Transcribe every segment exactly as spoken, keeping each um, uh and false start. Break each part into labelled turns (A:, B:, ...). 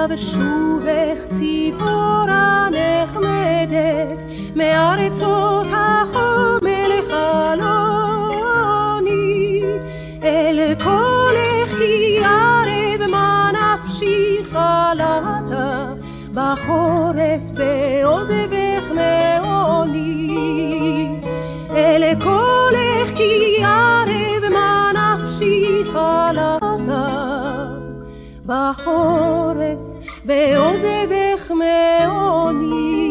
A: ושובך ציפורה נחמדת מארצות החומר חלוני אל קולך כי ערב מה נפשי חלתה בחורף בעוזבך מעוני אל קולך כי ערב מה נפשי חלתה בחורף בעוזבך מעוני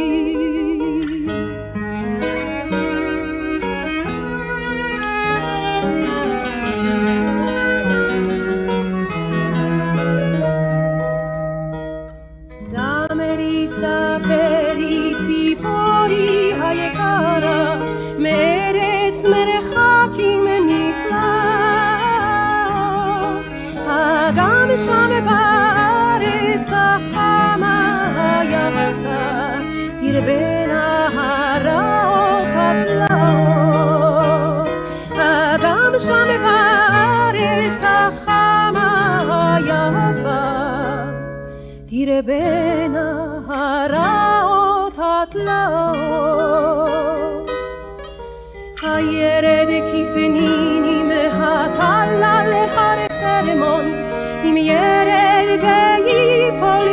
A: זמרי ספרי ציפורי היקרה מארץ מרחקים נפלאות גם שם בארץ החמה הירקה תרבנה הרעות התלאות גם שם בארץ החמה היפה תרבנה הרעות התלאות הירד כפניני מהטלה להר חרמון אם ירד ויפול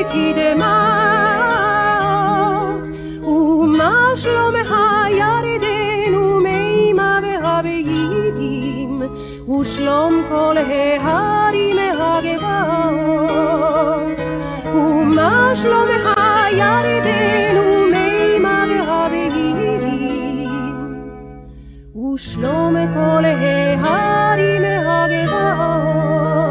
A: כדמעות ומה שלום הירדן ומימה והביידים ושלום כל ההרים הגבעות ומה שלום הירדן ומימה והביידים ושלום כל ההרים הגבעות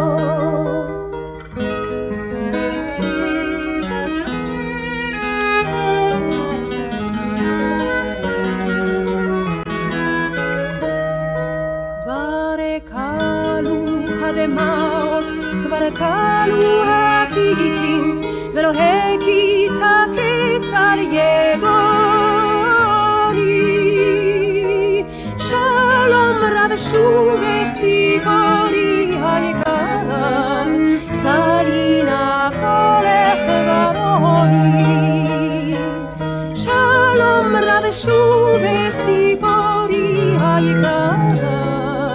A: הדמעות כבר קלו הקיצים ולא הקיץ הקצר יגוני שלום רב שובך ציפורי היקרה צלינה קולך ורוני שלום רב שובך ציפורי היקרה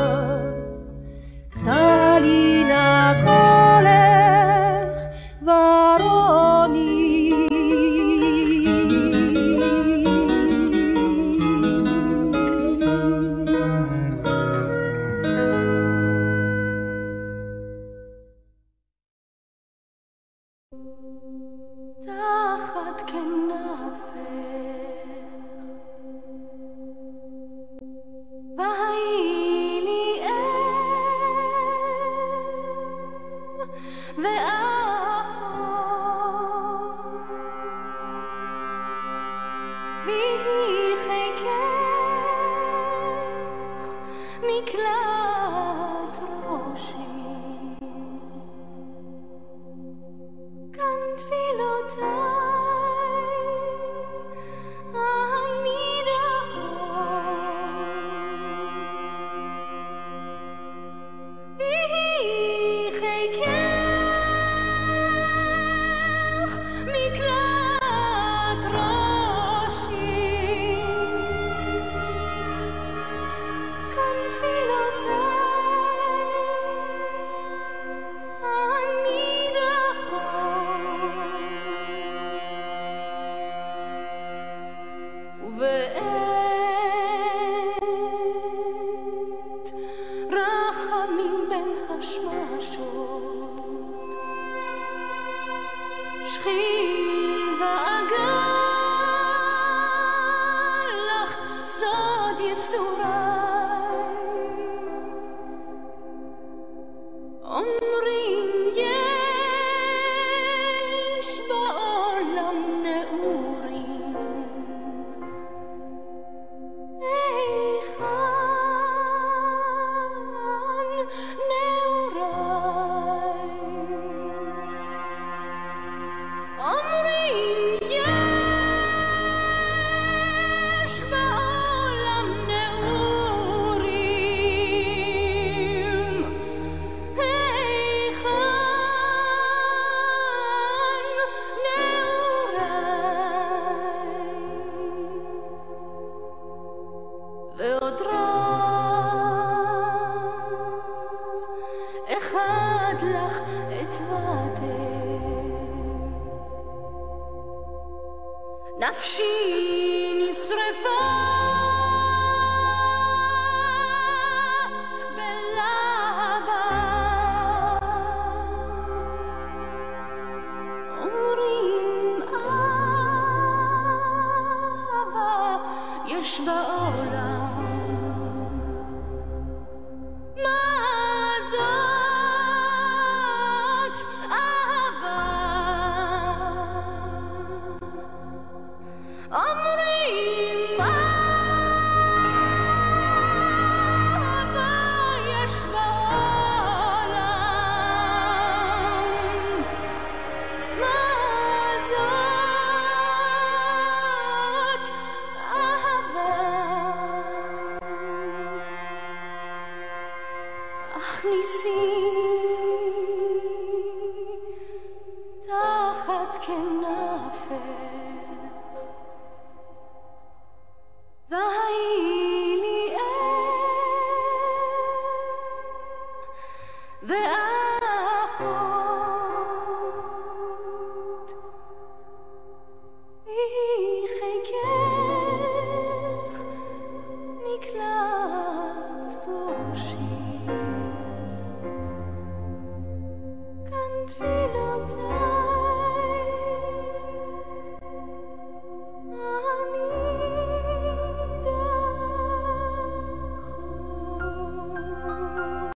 A: צלינה קולך ורוני תחת כנפך והי לי ואחות ויהי חיקך מקלט ראשי כאן תפילותיי הנידחות ויהי חיקך מקלט ראשי כאן תפילותיי הנידחות ובעת רחמים בין השמשות שכיב ואגל לך סוד יסורי אומרים יש בעולם נעורים היכן נעוריי אומרים נפשי נשרפה בלהבה אומרים אהבה יש בעולם אומרים אהבה יש בעולם מה זאת אהבה הכניסי תחת כנפי